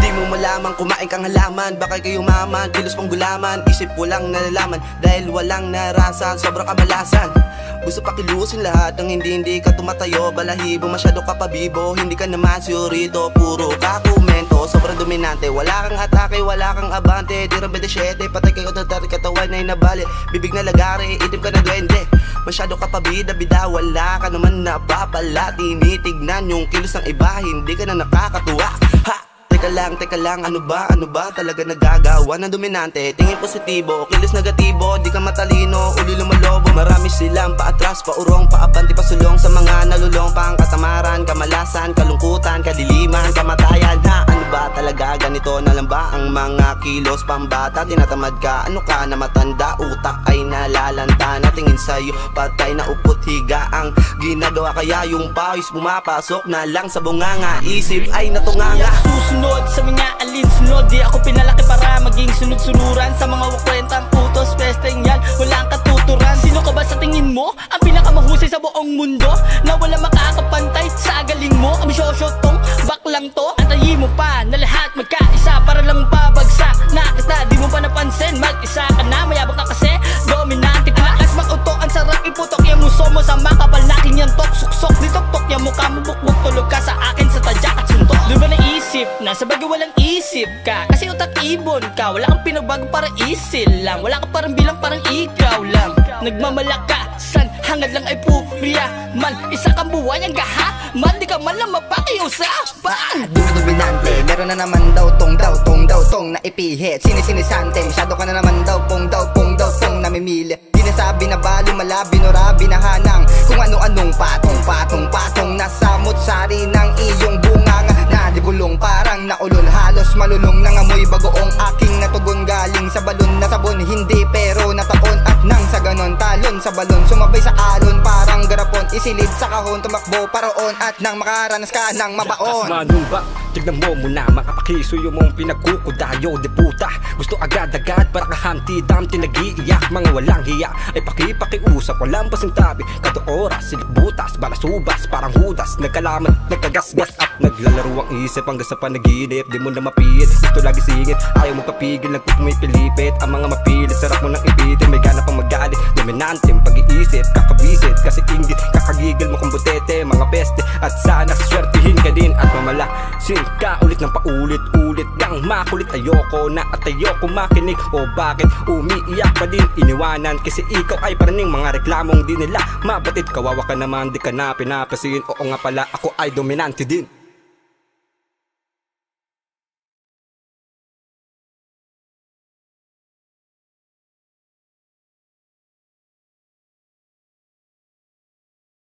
Di mo malaman, kumain kang halaman, baka kayo maman, kilos pang gulaman. Isip ko lang nalalaman, dahil walang narasan, sobrang kamalasan. Gusto pakilusin lahat ng hindi ka tumatayo. Balahibo, masyado ka pabibo, hindi ka naman siyorito. Puro kakomento, sobrang dominante. Wala kang atake, wala kang abante. Tirang 27, patay kayo tatari, katawan ay nabali. Bibig na lagari, itim ka na duwende. Masyado ka pabida-bida, wala ka naman napapala. Tinitignan yung kilos ng iba, hindi ka na nakakatuwa. Ha! Teka lang, ano ba talaga nagagawa ng dominante? Tingin positibo, kilos negatibo, di ka matalino, uli lumalobo. Marami silang paatras, paurong, paabanti, pasulong sa mga nalulong. Pang katamaran, kamalasan, kalungkutan, kadiliman, kamatayan. Ha, ano ba talaga? Ganito na lang ba ang mga kilos pambata? Tinatamad ka, ano ka na matanda? Utak ay nalalanta, natingin sa'yo, patay na upot higa ang ginagawa. Kaya yung pawis bumapasok na lang sa bunganga, isip ay natunganga. Susunod sa mga alinsunod, di ako pinalaki para maging sunod-sunuran sa mga wakwentang putos, pesteng yan, walang katuturan. Sino ka ba sa tingin mo? Ang pinakamahusay sa buong mundo, na wala makakapantay sa galing mo. Ambisyoso tong baklang to, antayin mo pa na lahat magkaisa para lang babagsak na kita. Di mo pa napansin, mag-isa ka na, mayabang ka kasi dominante ka. Lakas mag-uto, ang sarap iputok yung muso mo sa makapal natin yan tok. Suksok, nitok-tok yung mukha mo, bukbuk, tulog ka sa akin sa tadyak at suntok. Doon ba naisip na sa bagay walang isip ka? Kasi utak ibon ka, wala kang pinagbago para isil lang. Wala ka parang bilang, parang ikaw lang. Nagmamalakasan, hangad lang ay purya man. Isa kang buhay ang gahaman, di ka man lang mapakiusapan. Dominante, meron na naman daw tong na ipihit. Sinisante, masyado ka na naman daw pong namimili. Di nasabi na ba lumala, binura, binahanang kung ano-anong patong nasamot sari ng iyong bunganga. Nadibulong parang naulol, halos malulong nangamoy bagoong aking natugon. Galing sa balon na sabon, hindi pero nataon. At nang sa ganon, talon sa balon, sumabay sa alon parang garapon. Isilid sa kahon, tumakbo paroon. At nang makaranas ka ng mabaon. Lakas manumba, tignan mo muna, makapakisuyo mong pinagkukudayo. Di puta, gusto agad-agad para kahamti-damti nag-iiyak. Mga walang hiya ay pakiusap, walang pasintabi. Kada oras, silip butas, balasubas, parang hudas. Nagkalaman, nagkagasgas at naglalaro ang isip hanggang sa panaginip. Di mo na mapilit, gusto lagi singit, ayaw mo papigil, nagpupumipilipit. Ang mga mapilit, sarap mo nang ipitin. May gana pang magalit, dominante ang pag-iisip. Kakabisit, kasi inggit, kakagigil mo kung butete. Mga peste, at sana swertihin ka din. At mamalasin ka ulit ng paulit-ulit. Yang makulit, ayoko na at ayoko makinig. O bakit umiiyak pa din? Iniwanan kasi ikaw ay paraning mga reklamong di nila mabatid. Kawawa ka naman, di ka na pinapasin. Oo nga pala, ako ay dominante din.